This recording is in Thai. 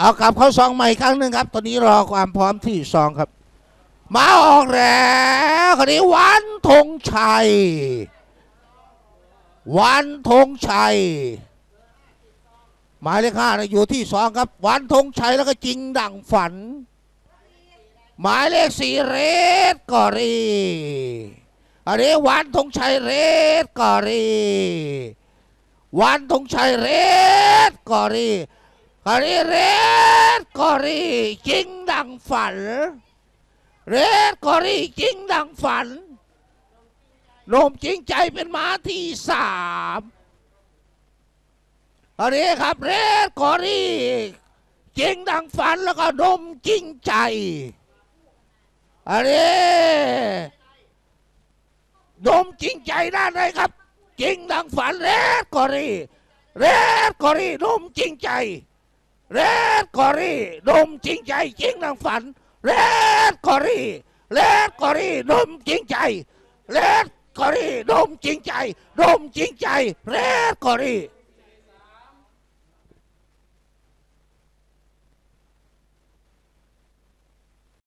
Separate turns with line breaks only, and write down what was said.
เอากลับเข้าซองใหม่ครั้งหนึ่งครับตอนนี้รอความพร้อมที่ซองครับมาออกแล้วคราวนี้วันธงชัยวันธงชัยหมายเลข5อยู่ที่ซองครับวันธงชัยแล้วก็จริงดั่งฝันหมายเลข4เรดกอรีอันนี้วันธงชัยเรดกอรีวันธงชัยเรดกอรีอันนี้เรดกอรีจริงดั่งฝันเรดกอรีจริงดั่งฝันนมจริงใจเป็นม้าที่3อันนี้ครับเรดกอรีจริงดั่งฝันแล้วก็นมจริงใจอันนี้นมจริงใจด้านไหนครับจริงดังฝันเรดกอรีเรดกอรีนมจริงใจเรดกอรีนมจริงใจจริงดังฝันเรดกอรีเรดกอรีนมจริงใจเรดกอรีนมจริงใจนมจริงใจเรดกอรี